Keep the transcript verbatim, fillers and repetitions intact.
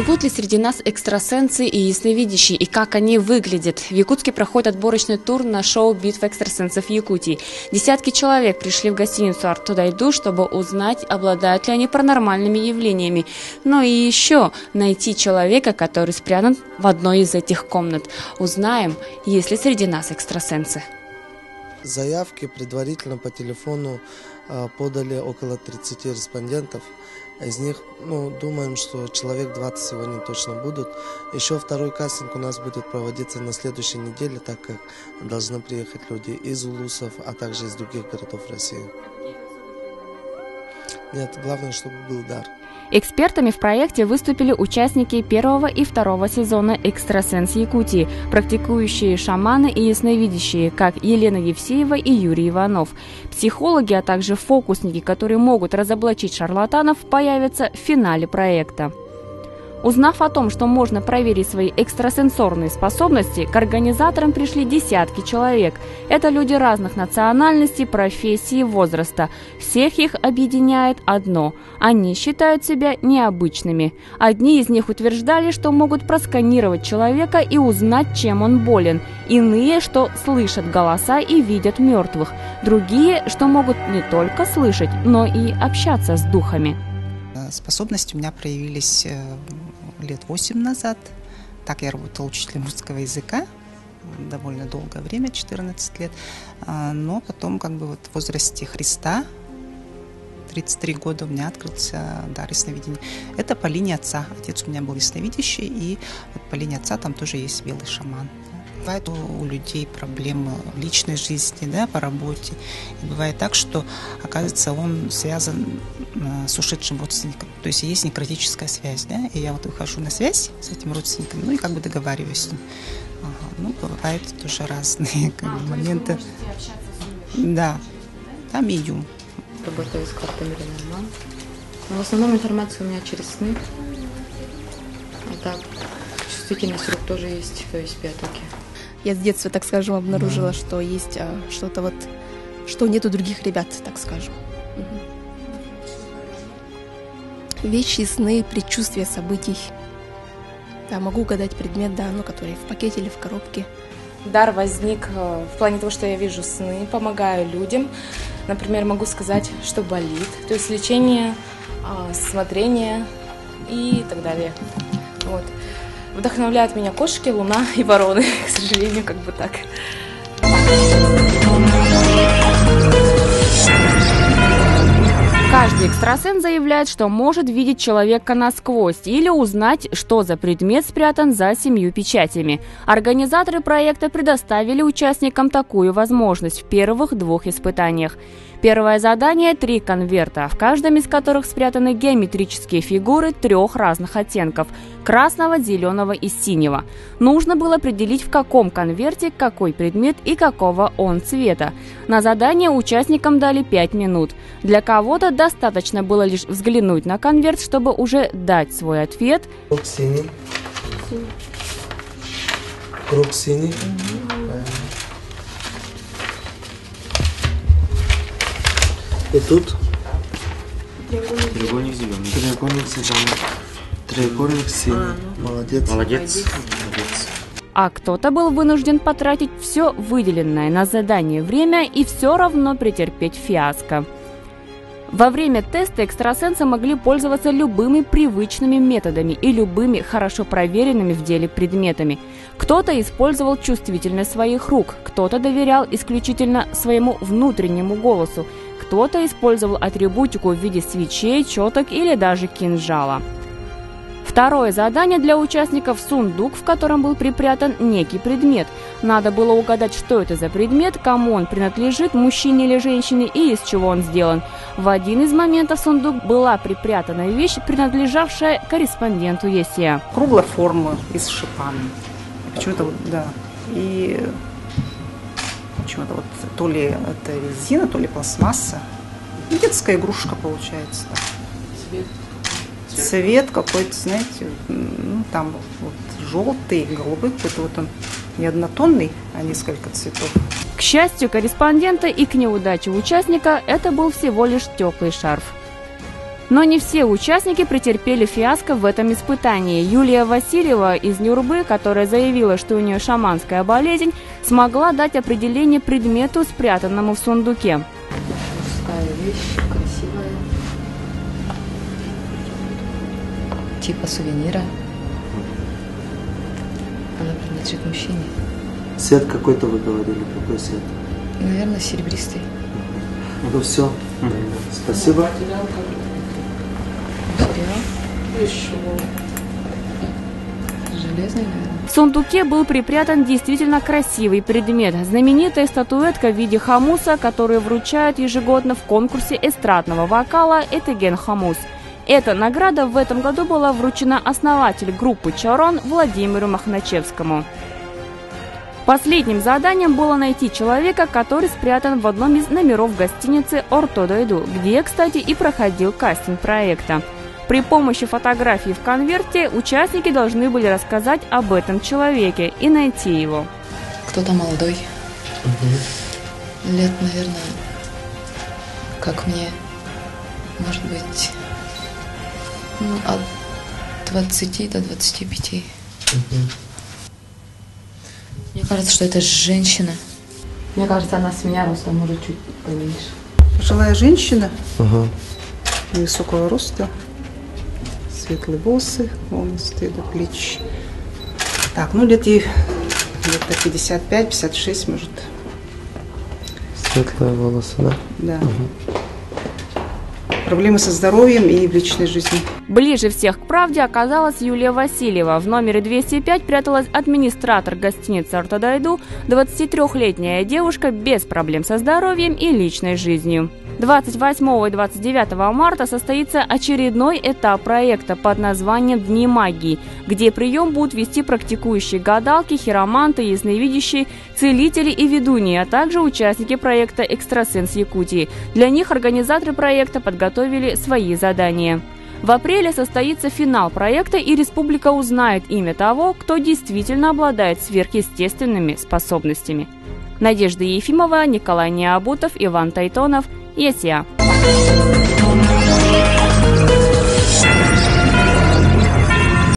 Живут ли среди нас экстрасенсы и ясновидящие, и как они выглядят? В Якутске проходит отборочный тур на шоу «Битва экстрасенсов Якутии». Десятки человек пришли в гостиницу «Арт Туда Иду», чтобы узнать, обладают ли они паранормальными явлениями. Но и еще найти человека, который спрятан в одной из этих комнат. Узнаем, есть ли среди нас экстрасенсы. Заявки предварительно по телефону подали около тридцати респондентов. Из них, ну, думаем, что человек двадцать сегодня точно будут. Еще второй кастинг у нас будет проводиться на следующей неделе, так как должны приехать люди из Улусов, а также из других городов России. Нет, главное, чтобы был дар. Экспертами в проекте выступили участники первого и второго сезона «Экстрасенс Якутии», практикующие шаманы и ясновидящие, как Елена Евсеева и Юрий Иванов. Психологи, а также фокусники, которые могут разоблачить шарлатанов, появятся в финале проекта. Узнав о том, что можно проверить свои экстрасенсорные способности, к организаторам пришли десятки человек. Это люди разных национальностей, профессий, возраста. Всех их объединяет одно – они считают себя необычными. Одни из них утверждали, что могут просканировать человека и узнать, чем он болен. Иные, что слышат голоса и видят мертвых. Другие, что могут не только слышать, но и общаться с духами. Способности у меня проявились лет восемь назад. Так я работала учителем русского языка довольно долгое время, четырнадцать лет. Но потом, как бы вот в возрасте Христа, тридцать три года, у меня открылся дар ясновидения. Это по линии отца. Отец у меня был ясновидящий, и вот по линии отца там тоже есть белый шаман. Бывает у людей проблемы в личной жизни, да, по работе. И бывает так, что, оказывается, он связан с ушедшим родственником. То есть есть некротическая связь. Да? И я вот выхожу на связь с этим родственником, ну и как бы договариваюсь с ним. Ага. Ну, бывают тоже разные как а, бы, моменты. Да, там медиум. Работаю с картами Ленорман. Но в основном информация у меня через сны. А так, чувствительность рук тоже есть, то есть пятки. Я с детства, так скажем, обнаружила, mm-hmm. что есть а, что-то вот, что нету других ребят, так скажем. Mm-hmm. Вещи, сны, предчувствия событий. Да, могу угадать предмет, да, ну, который в пакете или в коробке. Дар возник в плане того, что я вижу сны, помогаю людям. Например, могу сказать, что болит, то есть лечение, смотрение и так далее. Вот. Вдохновляют меня кошки, луна и вороны, к сожалению, как бы так. Каждый экстрасенс заявляет, что может видеть человека насквозь или узнать, что за предмет спрятан за семью печатями. Организаторы проекта предоставили участникам такую возможность в первых двух испытаниях. Первое задание – три конверта, в каждом из которых спрятаны геометрические фигуры трех разных оттенков – красного, зеленого и синего. Нужно было определить, в каком конверте какой предмет и какого он цвета. На задание участникам дали пять минут. Для кого-то достаточно было лишь взглянуть на конверт, чтобы уже дать свой ответ. Круг синий. Круг синий. И тут треугольник зеленый. Треугольник зеленый. Треугольник синий. А, ну. Молодец. Молодец. Молодец. А кто-то был вынужден потратить все выделенное на задание время и все равно претерпеть фиаско. Во время теста экстрасенсы могли пользоваться любыми привычными методами и любыми хорошо проверенными в деле предметами. Кто-то использовал чувствительность своих рук, кто-то доверял исключительно своему внутреннему голосу, кто-то использовал атрибутику в виде свечей, четок или даже кинжала. Второе задание для участников – сундук, в котором был припрятан некий предмет. Надо было угадать, что это за предмет, кому он принадлежит, мужчине или женщине, и из чего он сделан. В один из моментов в сундук была припрятана вещь, принадлежавшая корреспонденту ЕСЕА. Круглая форма из шипана. Почему-то вот, да. И почему-то вот то ли это резина, то ли пластмасса. Детская игрушка получается. Цвет. Цвет какой-то, знаете, ну, там вот желтый, голубой, какой-то вот он не однотонный, а несколько цветов. К счастью корреспондента и к неудаче участника, это был всего лишь теплый шарф. Но не все участники претерпели фиаско в этом испытании. Юлия Васильева из Нюрбы, которая заявила, что у нее шаманская болезнь, смогла дать определение предмету, спрятанному в сундуке. Мужская вещь, красивая. Типа сувенира. Она принадлежит мужчине. Цвет какой-то вы говорили, какой цвет? Наверное, серебристый. Ну все. Спасибо. Материал. Железный, наверное. В сундуке был припрятан действительно красивый предмет. Знаменитая статуэтка в виде хамуса, которую вручают ежегодно в конкурсе эстрадного вокала «Этеген Хамус». Эта награда в этом году была вручена основателю группы «Чарон» Владимиру Махначевскому. Последним заданием было найти человека, который спрятан в одном из номеров гостиницы «Ортодойду», где, кстати, и проходил кастинг проекта. При помощи фотографии в конверте участники должны были рассказать об этом человеке и найти его. Кто-то молодой. Угу. Лет, наверное, как мне, может быть, ну, от двадцати до двадцати пяти. Угу. Мне кажется, что это женщина. Мне кажется, она с меня ростом, может, чуть поменьше. Пожилая женщина, ага. Невысокого роста, светлые волосы, волосы до плеч. Так, ну лет ей где-то пятьдесят пять — пятьдесят шесть, может. Светлые волосы, да? Да. Угу. Проблемы со здоровьем и в личной жизни. Ближе всех к правде оказалась Юлия Васильева. В номере двести пять пряталась администратор гостиницы «Ортодойду», двадцатитрёхлетняя девушка без проблем со здоровьем и личной жизнью. двадцать восьмого и двадцать девятого марта состоится очередной этап проекта под названием «Дни магии», где прием будут вести практикующие гадалки, хироманты, ясновидящие, целители и ведуньи, а также участники проекта «Экстрасенс Якутии». Для них организаторы проекта подготовили свои задания. В апреле состоится финал проекта, и республика узнает имя того, кто действительно обладает сверхъестественными способностями. Надежда Ефимова, Николай Необутов, Иван Тайтонов, ЕСЯ.